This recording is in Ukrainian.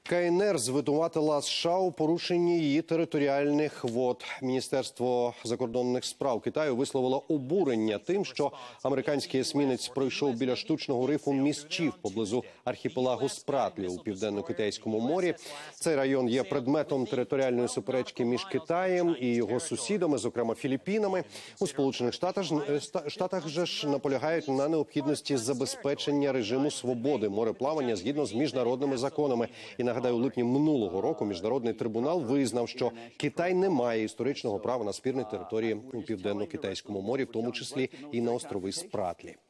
КНР звинуватила США у порушенні її територіальних вод. Міністерство закордонних справ Китаю висловило обурення тим, що американський есмінець пройшов біля штучного рифу Місчів поблизу архіпелагу Спратлі у Південно-Китайському морі. Цей район є предметом територіальної суперечки між Китаєм і його сусідами, зокрема Філіппінами. У Сполучених Штатах же ж наполягають на необхідності забезпечення режиму свободи мореплавання згідно з міжнародними законами. І нагадаю, у липні минулого року Міжнародний трибунал визнав, що Китай не має історичного права на спірні території у Південно-Китайському морі, в тому числі і на острови Спратлі.